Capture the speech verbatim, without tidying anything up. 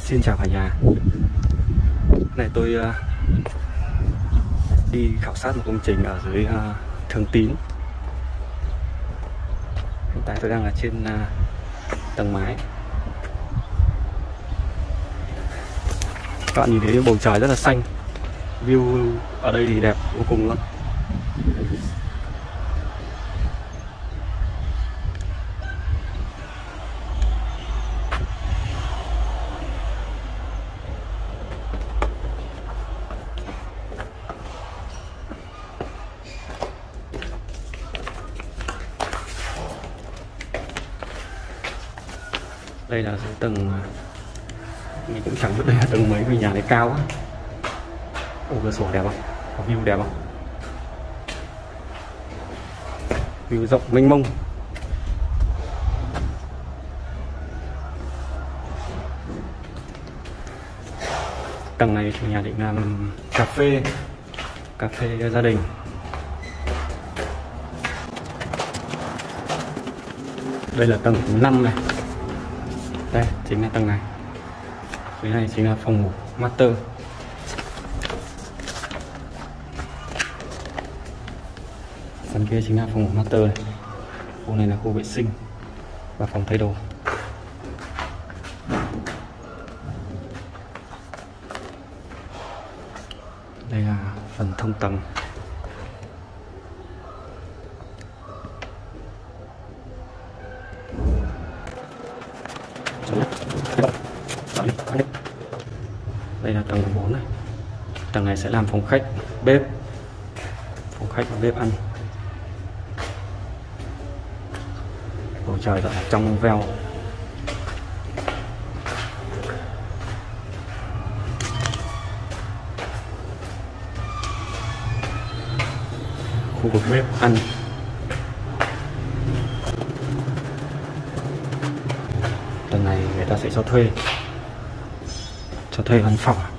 Xin chào cả nhà. Này tôi uh, đi khảo sát một công trình ở dưới uh, Thường Tín. Hiện tại tôi đang ở trên uh, tầng mái. Các bạn nhìn thấy bầu trời rất là xanh. View ở đây thì đẹp vô cùng luôn. Đây là dưới tầng, mình cũng chẳng biết đây là tầng mấy vì nhà này cao quá. Ồ, cửa sổ đẹp không? Có view đẹp không? View rộng mênh mông. Tầng này thì nhà định làm cà phê, cà phê gia đình. Đây là tầng năm này. Đây chính là tầng này. Dưới này chính là phòng ngủ master. Phần kia chính là phòng ngủ master này. Khu này là khu vệ sinh và phòng thay đồ. Đây là phần thông tầng. Đây là tầng bốn này. Tầng này sẽ làm phòng khách, bếp, phòng khách và bếp ăn. Bầu trời rất là trong veo. Khu vực bếp ăn. Tầng này người ta sẽ cho thuê cho thuê văn phòng.